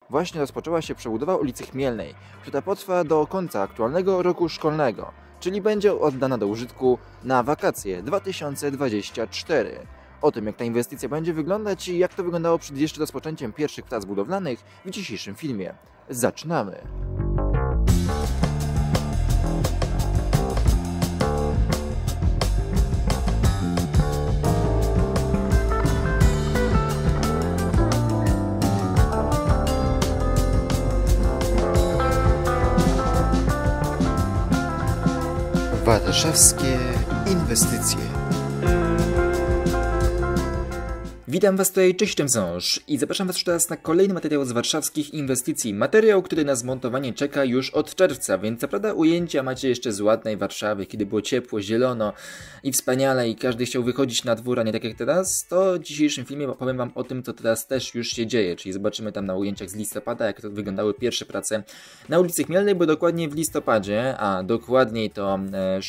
właśnie rozpoczęła się przebudowa ulicy Chmielnej, która potrwa do końca aktualnego roku szkolnego, czyli będzie oddana do użytku na wakacje 2024. O tym, jak ta inwestycja będzie wyglądać i jak to wyglądało przed jeszcze rozpoczęciem pierwszych prac budowlanych, w dzisiejszym filmie. Zaczynamy! Warszawskie inwestycje. Witam Was tutaj, cześć, Ząż i zapraszam Was teraz na kolejny materiał z warszawskich inwestycji. Materiał, który na zmontowanie czeka już od czerwca, więc co prawda ujęcia macie jeszcze z ładnej Warszawy, kiedy było ciepło, zielono i wspaniale i każdy chciał wychodzić na dwór, a nie tak jak teraz, to w dzisiejszym filmie opowiem Wam o tym, co teraz też już się dzieje, czyli zobaczymy tam na ujęciach z listopada, jak to wyglądały pierwsze prace na ulicy Chmielnej, bo dokładnie w listopadzie, a dokładniej to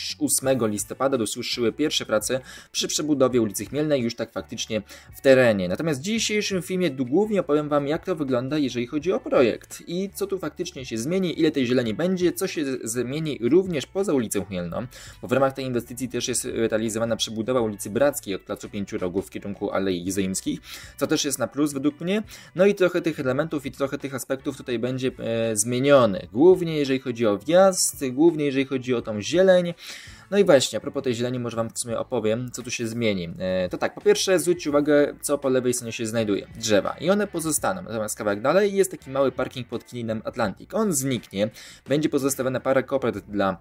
8 listopada ruszyły pierwsze prace przy przebudowie ulicy Chmielnej, już tak faktycznie w terenie. Natomiast w dzisiejszym filmie głównie opowiem Wam, jak to wygląda, jeżeli chodzi o projekt i co tu faktycznie się zmieni, ile tej zieleni będzie, co się zmieni również poza ulicą Chmielną, bo w ramach tej inwestycji też jest realizowana przebudowa ulicy Brackiej od Placu Pięciu Rogów w kierunku Alei Jezeimskich, co też jest na plus według mnie. No i trochę tych elementów i trochę tych aspektów tutaj będzie zmieniony, głównie jeżeli chodzi o wjazd, głównie jeżeli chodzi o tą zieleń. No i właśnie, a propos tej zieleni, może Wam w sumie opowiem, co tu się zmieni. To tak, po pierwsze zwróćcie uwagę, co po lewej stronie się znajduje. Drzewa. I one pozostaną. Natomiast kawałek dalej jest taki mały parking pod Kininem Atlantic. On zniknie. Będzie pozostawiona parę kopert dla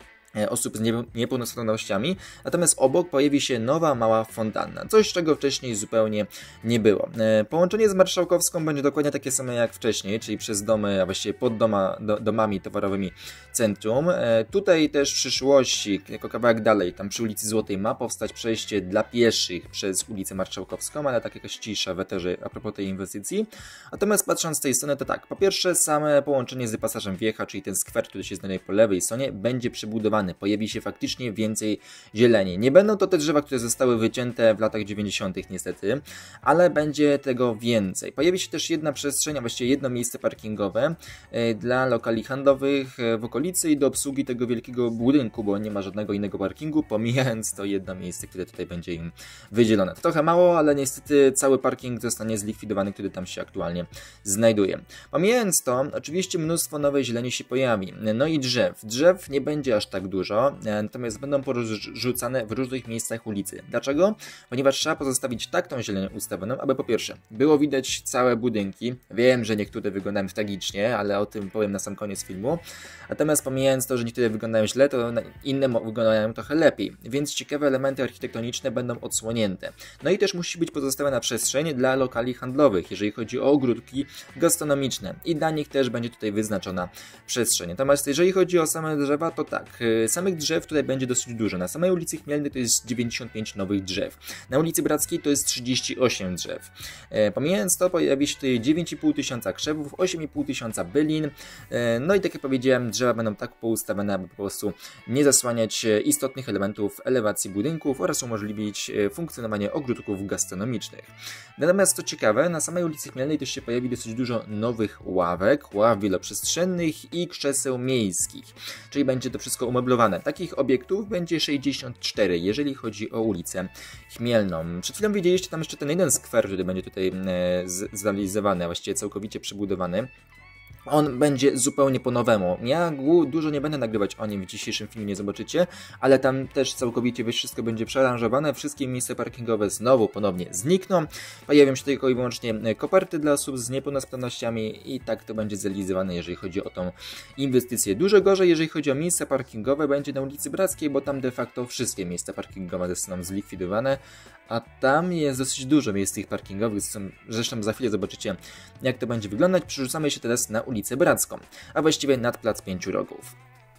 osób z niepełnosprawnościami, natomiast obok pojawi się nowa, mała fontanna, coś czego wcześniej zupełnie nie było. Połączenie z Marszałkowską będzie dokładnie takie same jak wcześniej, czyli przez domy, a właściwie pod domami towarowymi centrum. Tutaj też w przyszłości, jako kawałek dalej, tam przy ulicy Złotej ma powstać przejście dla pieszych przez ulicę Marszałkowską, ale tak jakaś cisza w eterze a propos tej inwestycji. Natomiast patrząc z tej strony, to tak, po pierwsze same połączenie z pasażem Wiecha, czyli ten skwer, który się znajduje po lewej stronie, będzie przebudowany. Pojawi się faktycznie więcej zieleni. Nie będą to te drzewa, które zostały wycięte w latach 90. niestety, ale będzie tego więcej. Pojawi się też jedna przestrzeń, a właściwie jedno miejsce parkingowe dla lokali handlowych w okolicy i do obsługi tego wielkiego budynku, bo nie ma żadnego innego parkingu, pomijając to jedno miejsce, które tutaj będzie im wydzielone. To trochę mało, ale niestety cały parking zostanie zlikwidowany, który tam się aktualnie znajduje. Pomijając to, oczywiście mnóstwo nowej zieleni się pojawi. No i drzew. Drzew nie będzie aż tak dużo, natomiast będą porzucane w różnych miejscach ulicy. Dlaczego? Ponieważ trzeba pozostawić tak tą zieleń ustawioną, aby po pierwsze było widać całe budynki. Wiem, że niektóre wyglądają tragicznie, ale o tym powiem na sam koniec filmu. Natomiast pomijając to, że niektóre wyglądają źle, to inne wyglądają trochę lepiej. Więc ciekawe elementy architektoniczne będą odsłonięte. No i też musi być pozostawiona przestrzeń dla lokali handlowych, jeżeli chodzi o ogródki gastronomiczne. I dla nich też będzie tutaj wyznaczona przestrzeń. Natomiast jeżeli chodzi o same drzewa, to tak. Samych drzew tutaj będzie dosyć dużo. Na samej ulicy Chmielnej to jest 95 nowych drzew. Na ulicy Brackiej to jest 38 drzew. Pomijając to, pojawi się tutaj 9,5 tysiąca krzewów, 8,5 tysiąca bylin. No i tak jak powiedziałem, drzewa będą tak poustawione, aby po prostu nie zasłaniać istotnych elementów elewacji budynków oraz umożliwić funkcjonowanie ogródków gastronomicznych. Natomiast co ciekawe, na samej ulicy Chmielnej też się pojawi dosyć dużo nowych ławek, ław wieloprzestrzennych i krzeseł miejskich. Czyli będzie to wszystko umeblowane. Takich obiektów będzie 64, jeżeli chodzi o ulicę Chmielną. Przed chwilą widzieliście tam jeszcze ten jeden skwer, który będzie tutaj zrealizowany, a właściwie całkowicie przebudowany. On będzie zupełnie po nowemu. Ja dużo nie będę nagrywać o nim w dzisiejszym filmie, nie zobaczycie, ale tam też całkowicie wszystko będzie przearanżowane, wszystkie miejsca parkingowe znowu ponownie znikną, pojawią się tylko i wyłącznie koperty dla osób z niepełnosprawnościami i tak to będzie zrealizowane, jeżeli chodzi o tą inwestycję. Dużo gorzej, jeżeli chodzi o miejsca parkingowe, będzie na ulicy Brackiej, bo tam de facto wszystkie miejsca parkingowe zostaną zlikwidowane, a tam jest dosyć dużo miejsc tych parkingowych, zresztą za chwilę zobaczycie, jak to będzie wyglądać. Przerzucamy się teraz na ulicę Bracką, a właściwie nad Plac Pięciu Rogów.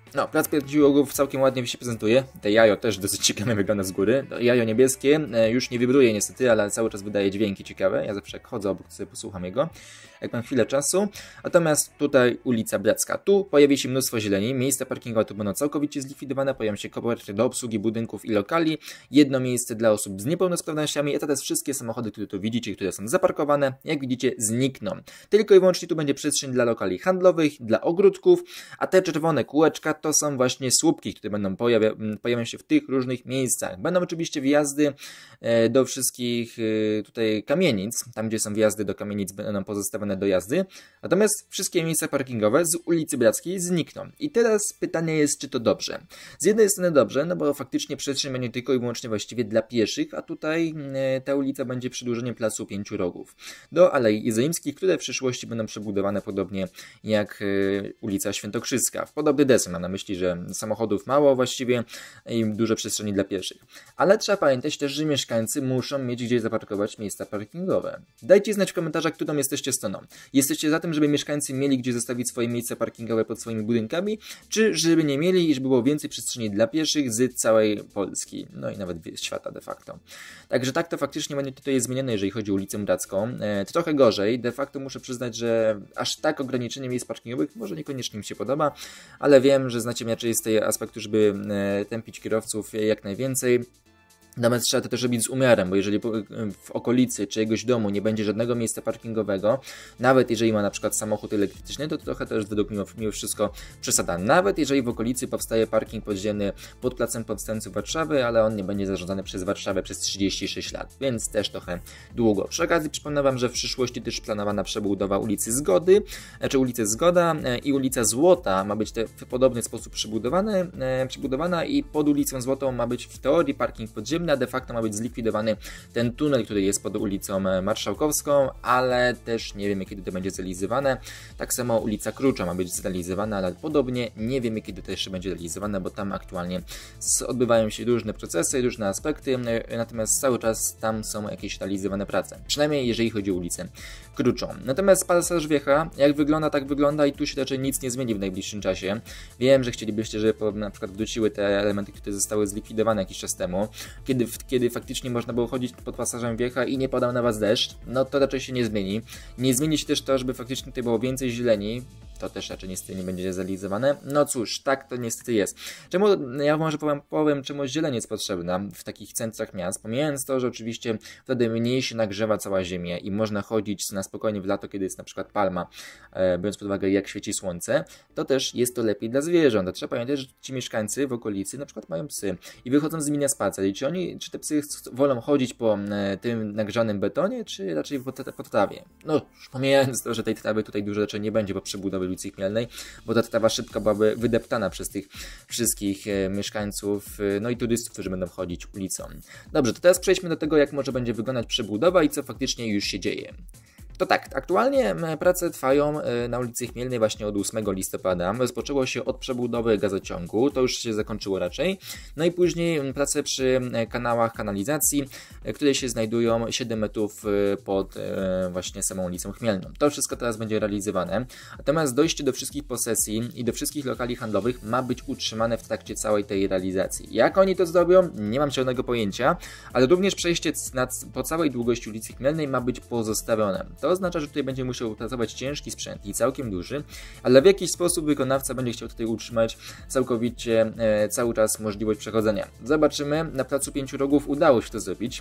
No, plac Pierdziłogów całkiem ładnie się prezentuje. Te jajo też dosyć ciekawe wygląda z góry. Jajo niebieskie już nie wibruje niestety, ale cały czas wydaje dźwięki ciekawe. Ja zawsze jak chodzę obok, sobie posłucham jego, jak mam chwilę czasu. Natomiast tutaj ulica Bracka. Tu pojawi się mnóstwo zieleni. Miejsca parkingowe tu będą całkowicie zlikwidowane. Pojawią się koperty do obsługi budynków i lokali. Jedno miejsce dla osób z niepełnosprawnościami. I teraz wszystkie samochody, które tu widzicie, które są zaparkowane, jak widzicie, znikną. Tylko i wyłącznie tu będzie przestrzeń dla lokali handlowych, dla ogródków, a te czerwone kółeczka to są właśnie słupki, które będą pojawią się w tych różnych miejscach. Będą oczywiście wjazdy do wszystkich tutaj kamienic, tam gdzie są wjazdy do kamienic będą pozostawione do jazdy, natomiast wszystkie miejsca parkingowe z ulicy Brackiej znikną. I teraz pytanie jest, czy to dobrze? Z jednej strony dobrze, no bo faktycznie przestrzeń będzie tylko i wyłącznie właściwie dla pieszych, a tutaj ta ulica będzie przedłużeniem Placu Pięciu Rogów do Alei Jerozolimskich, które w przyszłości będą przebudowane podobnie jak ulica Świętokrzyska. W podobny deseń mam na myśli, że samochodów mało właściwie i dużo przestrzeni dla pieszych. Ale trzeba pamiętać też, że mieszkańcy muszą mieć gdzie zaparkować miejsca parkingowe. Dajcie znać w komentarzach, którą jesteście stroną. Jesteście za tym, żeby mieszkańcy mieli gdzie zostawić swoje miejsca parkingowe pod swoimi budynkami, czy żeby nie mieli i żeby było więcej przestrzeni dla pieszych z całej Polski, no i nawet świata de facto. Także tak to faktycznie będzie tutaj zmienione, jeżeli chodzi o ulicę Bracką. Trochę gorzej, de facto muszę przyznać, że aż tak ograniczenie miejsc parkingowych może niekoniecznie mi się podoba, ale wiem, że znacie mnie raczej z tej aspektu, żeby tępić kierowców jak najwięcej. Natomiast trzeba to też robić z umiarem, bo jeżeli w okolicy czyjegoś domu nie będzie żadnego miejsca parkingowego, nawet jeżeli ma na przykład samochód elektryczny, to trochę też według mnie mimo wszystko przesada. Nawet jeżeli w okolicy powstaje parking podziemny pod Placem Powstańców Warszawy, ale on nie będzie zarządzany przez Warszawę przez 36 lat, więc też trochę długo. Przy okazji przypomnę Wam, że w przyszłości też planowana przebudowa ulicy Zgody, czy ulicy Zgoda i ulica Złota ma być w podobny sposób przebudowana i pod ulicą Złotą ma być w teorii parking podziemny, a de facto ma być zlikwidowany ten tunel, który jest pod ulicą Marszałkowską, ale też nie wiemy, kiedy to będzie zrealizowane. Tak samo ulica Krucza ma być zrealizowana, ale podobnie nie wiemy, kiedy to jeszcze będzie realizowane, bo tam aktualnie odbywają się różne procesy, różne aspekty, natomiast cały czas tam są jakieś realizowane prace. Przynajmniej jeżeli chodzi o ulicę Kruczą. Natomiast Pasaż Wiecha, jak wygląda, tak wygląda i tu się raczej nic nie zmieni w najbliższym czasie. Wiem, że chcielibyście, żeby na przykład wróciły te elementy, które zostały zlikwidowane jakiś czas temu, kiedy faktycznie można było chodzić pod Pasażem Wiecha i nie padał na was deszcz, no to raczej się nie zmieni. Nie zmieni się też to, żeby faktycznie tutaj było więcej zieleni, to też raczej niestety nie będzie zrealizowane. No cóż, tak to niestety jest. Czemu, ja może powiem czemu zieleń jest potrzebna w takich centrach miast, pomijając to, że oczywiście wtedy mniej się nagrzewa cała ziemia i można chodzić na spokojnie w lato, kiedy jest na przykład palma, biorąc pod uwagę jak świeci słońce, to też jest to lepiej dla zwierząt. Trzeba pamiętać, że ci mieszkańcy w okolicy na przykład mają psy i wychodzą z nimi na spacer i czy te psy wolą chodzić po tym nagrzanym betonie, czy raczej po trawie? No, już pomijając to, że tej trawy tutaj dużo rzeczy nie będzie po przebudowie ulicy Chmielnej, bo ta trawa szybko byłaby wydeptana przez tych wszystkich mieszkańców, no i turystów, którzy będą chodzić ulicą. Dobrze, to teraz przejdźmy do tego, jak może będzie wyglądać przebudowa i co faktycznie już się dzieje. To tak, aktualnie prace trwają na ulicy Chmielnej właśnie od 8 listopada. Rozpoczęło się od przebudowy gazociągu, to już się zakończyło raczej. No i później prace przy kanałach kanalizacji, które się znajdują 7 metrów pod właśnie samą ulicą Chmielną. To wszystko teraz będzie realizowane. Natomiast dojście do wszystkich posesji i do wszystkich lokali handlowych ma być utrzymane w trakcie całej tej realizacji. Jak oni to zrobią? Nie mam żadnego pojęcia, ale również przejście po całej długości ulicy Chmielnej ma być pozostawione. To oznacza, że tutaj będzie musiał pracować ciężki sprzęt i całkiem duży, ale w jakiś sposób wykonawca będzie chciał tutaj utrzymać całkowicie cały czas możliwość przechodzenia. Zobaczymy, na Placu Pięciu Rogów udało się to zrobić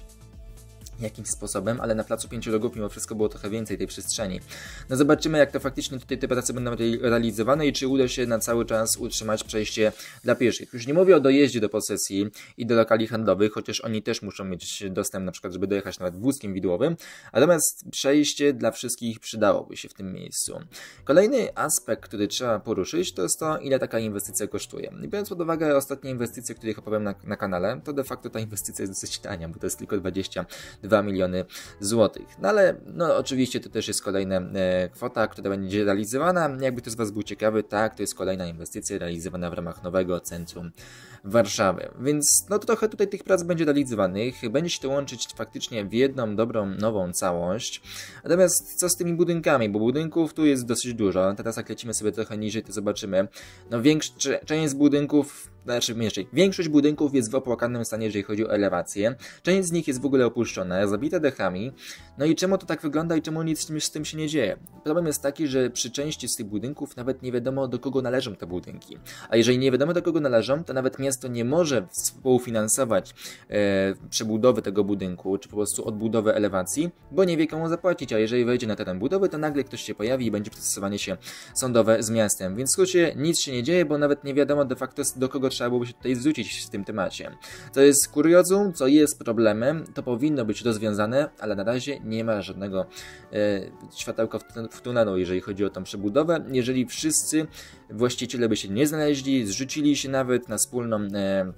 jakimś sposobem, ale na Placu Pięciu Rogów mimo wszystko było trochę więcej tej przestrzeni. No zobaczymy, jak to faktycznie tutaj te prace będą realizowane i czy uda się na cały czas utrzymać przejście dla pieszych. Już nie mówię o dojeździe do posesji i do lokali handlowych, chociaż oni też muszą mieć dostęp na przykład, żeby dojechać nawet wózkiem widłowym, natomiast przejście dla wszystkich przydałoby się w tym miejscu. Kolejny aspekt, który trzeba poruszyć, to jest to, ile taka inwestycja kosztuje. I biorąc pod uwagę ostatnie inwestycje, o których opowiem na kanale, to de facto ta inwestycja jest dosyć tania, bo to jest tylko 22 2 miliony złotych. No ale no oczywiście to też jest kolejna kwota, która będzie realizowana. Jakby ktoś z Was był ciekawy, tak, to jest kolejna inwestycja realizowana w ramach nowego centrum Warszawy. Więc no trochę tutaj tych prac będzie realizowanych, będzie się to łączyć faktycznie w jedną dobrą, nową całość. Natomiast co z tymi budynkami, bo budynków tu jest dosyć dużo. Teraz jak lecimy sobie trochę niżej, to zobaczymy. No część z budynków, większość budynków jest w opłakanym stanie, jeżeli chodzi o elewację. Część z nich jest w ogóle opuszczona, zabita dechami. No i czemu to tak wygląda i czemu nic z tym się nie dzieje? Problem jest taki, że przy części z tych budynków nawet nie wiadomo, do kogo należą te budynki. A jeżeli nie wiadomo, do kogo należą, to nawet miasto nie może współfinansować przebudowy tego budynku, czy po prostu odbudowy elewacji, bo nie wie, komu zapłacić. A jeżeli wejdzie na teren budowy, to nagle ktoś się pojawi i będzie procesowanie się sądowe z miastem. Więc w skrócie nic się nie dzieje, bo nawet nie wiadomo de facto, do kogo trzeba byłoby się tutaj zwrócić w tym temacie. To jest kuriozum, co jest problemem, to powinno być rozwiązane, ale na razie nie ma żadnego światełka w tunelu, jeżeli chodzi o tą przebudowę. Jeżeli wszyscy właściciele by się nie znaleźli, zrzucili się nawet na wspólną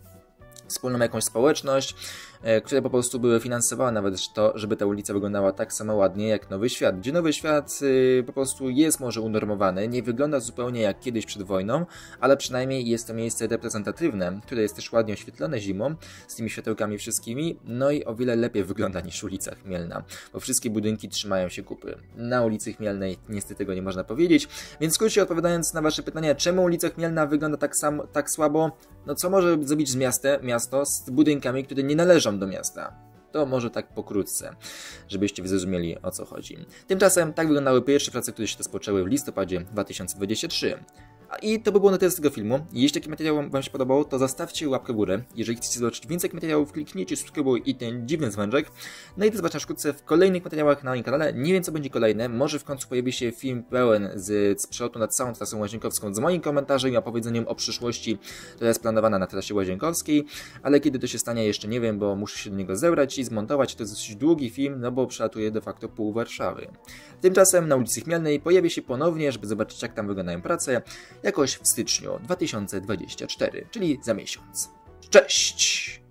jakąś społeczność, które po prostu były finansowane nawet to, żeby ta ulica wyglądała tak samo ładnie jak Nowy Świat, gdzie Nowy Świat po prostu jest może unormowany, nie wygląda zupełnie jak kiedyś przed wojną, ale przynajmniej jest to miejsce reprezentatywne, które jest też ładnie oświetlone zimą, z tymi światełkami wszystkimi, no i o wiele lepiej wygląda niż ulica Chmielna, bo wszystkie budynki trzymają się kupy. Na ulicy Chmielnej niestety tego nie można powiedzieć, więc w skrócie odpowiadając na Wasze pytania, czemu ulica Chmielna wygląda tak słabo, no co może zrobić miasto z budynkami, które nie należą do miasta. To może tak pokrótce, żebyście zrozumieli, o co chodzi. Tymczasem tak wyglądały pierwsze prace, które się rozpoczęły w listopadzie 2023. I to by było na tyle z tego filmu. Jeśli taki materiał Wam się podobał, to zostawcie łapkę w górę. Jeżeli chcecie zobaczyć więcej materiałów, kliknijcie subskrybuj i ten dziwny dzwoneczek. No i do zobaczenia wkrótce w kolejnych materiałach na moim kanale. Nie wiem, co będzie kolejne. Może w końcu pojawi się film pełen z przelotu nad całą trasą łazienkowską z moim komentarzem i opowiedzeniem o przyszłości, która jest planowana na trasie łazienkowskiej. Ale kiedy to się stanie, jeszcze nie wiem, bo muszę się do niego zebrać i zmontować. To jest dosyć długi film, no bo przelatuje de facto pół Warszawy. Tymczasem na ulicy Chmielnej pojawi się ponownie, żeby zobaczyć, jak tam wyglądają prace, jakoś w styczniu 2024, czyli za miesiąc. Cześć!